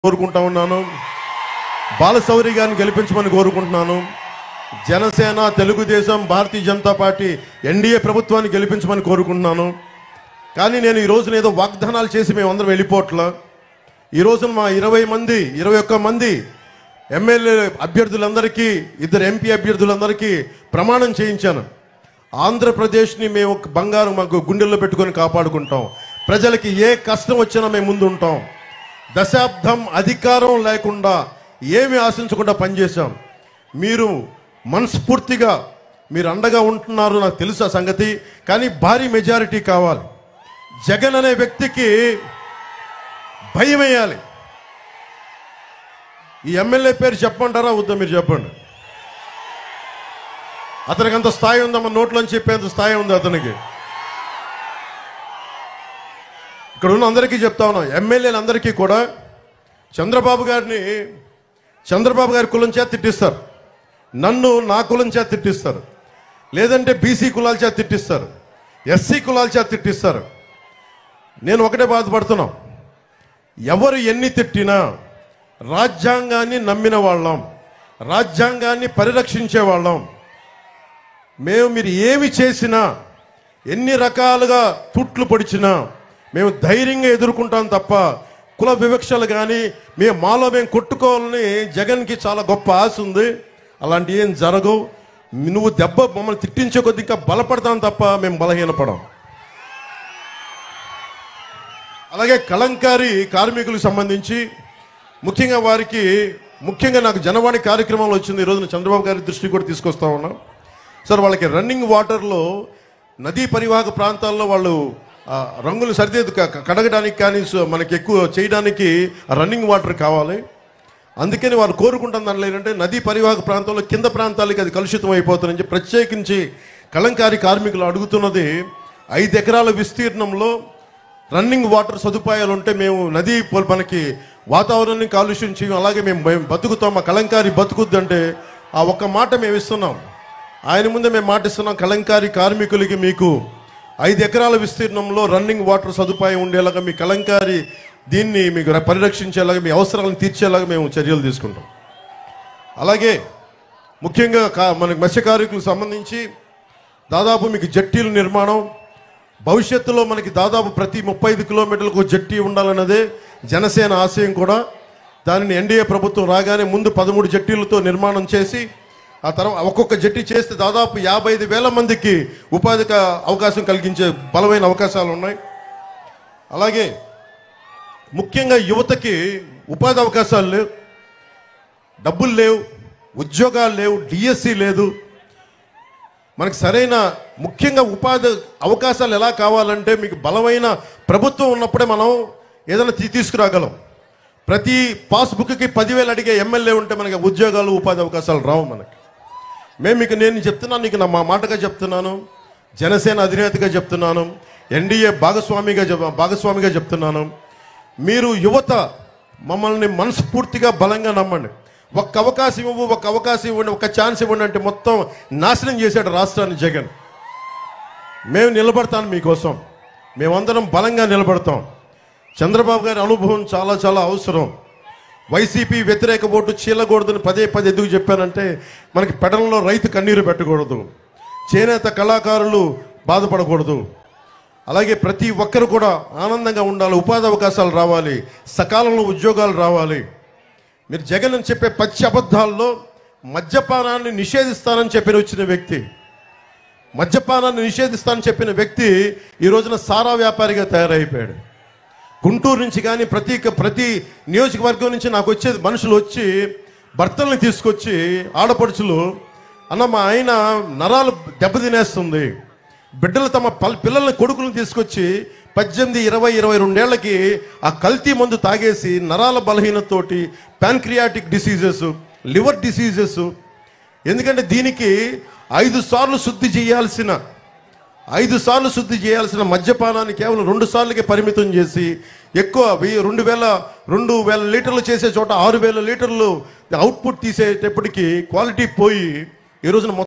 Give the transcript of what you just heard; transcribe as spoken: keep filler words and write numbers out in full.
కోరుకుంటా ఉన్నాను. బాలశౌరి గారిని గెలిపించమని కోరుకుంటున్నాను. జనసేన, తెలుగుదేశం, భారతీయ జనతా పార్టీ ఎన్డీఏ ప్రభుత్వాన్ని గెలిపించమని కోరుకుంటున్నాను. కానీ నేను ఈ రోజున ఏదో వాగ్దానాలు చేసి మేమందరం వెళ్ళిపోవట్లా. ఈ రోజున మా ఇరవై మంది ఇరవై ఒక్క మంది ఎమ్మెల్యే అభ్యర్థులందరికీ, ఇద్దరు ఎంపీ అభ్యర్థులందరికీ ప్రమాణం చేయించాను. ఆంధ్రప్రదేశ్ని మేము బంగారం మాకు గుండెల్లో పెట్టుకొని కాపాడుకుంటాం. ప్రజలకి ఏ కష్టం వచ్చినా మేము ముందు ఉంటాం. దశాబ్దం అధికారం లేకుండా ఏమి ఆశించకుండా పనిచేశాం. మీరు మనస్ఫూర్తిగా మీరు అండగా ఉంటున్నారు, నాకు తెలుసు ఆ సంగతి. కానీ భారీ మెజారిటీ కావాలి. జగన్ అనే వ్యక్తికి భయం వేయాలి. ఈ ఎమ్మెల్యే పేరు చెప్పమంటారా వద్దా? మీరు చెప్పండి. అతనికి అంత స్థాయి ఉందా? మన నోట్లోంచి చెప్పేంత స్థాయి ఉంది అతనికి. ఇక్కడ ఉన్న అందరికీ చెప్తా ఉన్నాం, ఎమ్మెల్యేలందరికీ కూడా చంద్రబాబు గారిని చంద్రబాబు గారి కులం చేత తిట్టిస్తారు, నన్ను నా కులం చేత తిట్టిస్తారు, లేదంటే బీసీ కులాల చేత తిట్టిస్తారు, ఎస్సీ కులాల చేత తిట్టిస్తారు. నేను ఒకటే బాధపడుతున్నాం, ఎవరు ఎన్ని తిట్టినా రాజ్యాంగాన్ని నమ్మిన వాళ్ళం, రాజ్యాంగాన్ని పరిరక్షించే వాళ్ళం మేము. మీరు ఏమి చేసినా, ఎన్ని రకాలుగా తుట్లు పొడిచినా మేము ధైర్యంగా ఎదుర్కొంటాం తప్ప కుల వివక్షలు కానీ మేము మాలో మేము కొట్టుకోవాలని జగన్కి చాలా గొప్ప ఆశ ఉంది. అలాంటి ఏం జరగవు. నువ్వు దెబ్బ మమ్మల్ని తిట్టించే కొద్ది ఇంకా బలపడతాం తప్ప మేము బలహీనపడం. అలాగే కలంకారీ కార్మికులకు సంబంధించి ముఖ్యంగా వారికి ముఖ్యంగా నాకు జనవాణి కార్యక్రమంలో వచ్చింది. ఈరోజు చంద్రబాబు గారి దృష్టికి కూడా తీసుకొస్తా ఉన్నాం. సార్, వాళ్ళకి రన్నింగ్ వాటర్లో నదీ పరివాహక ప్రాంతాల్లో వాళ్ళు రంగులు సరిదిద్దు కడగడానికి కానీ మనకి ఎక్కువ చేయడానికి రన్నింగ్ వాటర్ కావాలి. అందుకని వారు కోరుకుంటాం దానిలో ఏంటంటే నదీ పరివాహక ప్రాంతంలో కింద ప్రాంతాలకి అది కలుషితం అయిపోతుందని చెప్పి ప్రత్యేకించి కలంకారీ కార్మికులు అడుగుతున్నది. ఐదు ఎకరాల విస్తీర్ణంలో రన్నింగ్ వాటర్ సదుపాయాలు ఉంటే మేము నదీ మనకి వాతావరణాన్ని కాలుష్యం చేయం, అలాగే మేము మేము బతుకుతాం, మా కలంకారీ బతుకుద్ది అంటే ఆ ఒక్క మాట మేము ఇస్తున్నాం. ఆయన ముందే మేము మాట ఇస్తున్నాం, కలంకారీ కార్మికులకి మీకు ఐదు ఎకరాల విస్తీర్ణంలో రన్నింగ్ వాటర్ సదుపాయం ఉండేలాగా మీ కలంకారీ దీన్ని మీకు పరిరక్షించేలాగా మీ అవసరాలను తీర్చేలాగా మేము చర్యలు తీసుకుంటాం. అలాగే ముఖ్యంగా మనకి మత్స్య కార్మికులకు సంబంధించి దాదాపు మీకు జట్టీల నిర్మాణం భవిష్యత్తులో మనకి దాదాపు ప్రతి ముప్పై ఐదు కిలోమీటర్లకు జట్టీ ఉండాలన్నదే జనసేన ఆశయం కూడా. దానిని ఎన్డీఏ ప్రభుత్వం రాగానే ముందు పదమూడు జట్టీలతో నిర్మాణం చేసి ఆ తర్వాత ఒక్కొక్క జట్టి చేస్తే దాదాపు యాభై ఐదు వేల మందికి ఉపాధి అవకాశం కలిగించే బలమైన అవకాశాలు ఉన్నాయి. అలాగే ముఖ్యంగా యువతకి ఉపాధి అవకాశాలు లేవు, డబ్బులు లేవు, ఉద్యోగాలు లేవు, డిఎస్సి లేదు. మనకి సరైన ముఖ్యంగా ఉపాధి అవకాశాలు ఎలా కావాలంటే మీకు బలమైన ప్రభుత్వం ఉన్నప్పుడే మనం ఏదైనా తీసుకురాగలం. ప్రతి పాస్బుక్కి పదివేలు అడిగే ఎమ్మెల్యే ఉంటే మనకి ఉద్యోగాలు ఉపాధి అవకాశాలు రావు మనకి. మేము మీకు నేను చెప్తున్నాను, నీకు నా మా మాటగా చెప్తున్నాను, జనసేన అధినేతగా చెప్తున్నాను, ఎన్డీఏ భాగస్వామిగా భాగస్వామిగా చెప్తున్నాను. మీరు యువత మమ్మల్ని మనస్ఫూర్తిగా బలంగా నమ్మండి. ఒక్క అవకాశం ఇవ్వు, ఒక్క అవకాశం ఇవ్వండి, ఒక ఛాన్స్ ఇవ్వండి అంటే మొత్తం నాశనం చేశాడు రాష్ట్రాన్ని జగన్. మేము నిలబడతాను మీకోసం, మేమందరం బలంగా నిలబడతాం. చంద్రబాబు గారి అనుభవం చాలా చాలా అవసరం. వైసీపీ వ్యతిరేక ఓటు చీలకూడదని పదే పదే ఎందుకు చెప్పానంటే మనకి పెడలలో రైతు కన్నీరు పెట్టకూడదు, చేనేత కళాకారులు బాధపడకూడదు. అలాగే ప్రతి ఒక్కరు కూడా ఆనందంగా ఉండాలి, ఉపాధి అవకాశాలు రావాలి, సకాలంలో ఉద్యోగాలు రావాలి. మీరు జగన్ అని చెప్పే పచ్చి అబద్ధాల్లో మద్యపానాన్ని నిషేధిస్తానని చెప్పిన వచ్చిన వ్యక్తి, మద్యపానాన్ని నిషేధిస్తానని చెప్పిన వ్యక్తి ఈ రోజున సారా వ్యాపారిగా తయారైపోయాడు. గుంటూరు నుంచి కానీ ప్రతి ప్రతి నియోజకవర్గం నుంచి నాకు వచ్చేది మనుషులు వచ్చి భర్తల్ని తీసుకొచ్చి ఆడపడుచులు, అన్న మా ఆయన నరాలు దెబ్బతినేస్తుంది, బిడ్డలు తమ పిల్లల్ని కొడుకులను తీసుకొచ్చి పద్దెనిమిది ఇరవై ఇరవై రెండేళ్లకి ఆ కల్తీ మందు తాగేసి నరాల బలహీనతతోటి ప్యాన్క్రియాటిక్ డిసీజెస్, లివర్ డిసీజెస్. ఎందుకంటే దీనికి ఐదు సార్లు శుద్ధి చేయాల్సిన ఐదు సార్లు శుద్ధి చేయాల్సిన మద్యపానాన్ని కేవలం రెండు సార్లకే పరిమితం చేసి ఎక్కువ రెండు వేల రెండు వేల లీటర్లు చేసే చోట ఆరు వేల లీటర్లు అవుట్పుట్ తీసేటప్పటికి క్వాలిటీ పోయి ఈ రోజున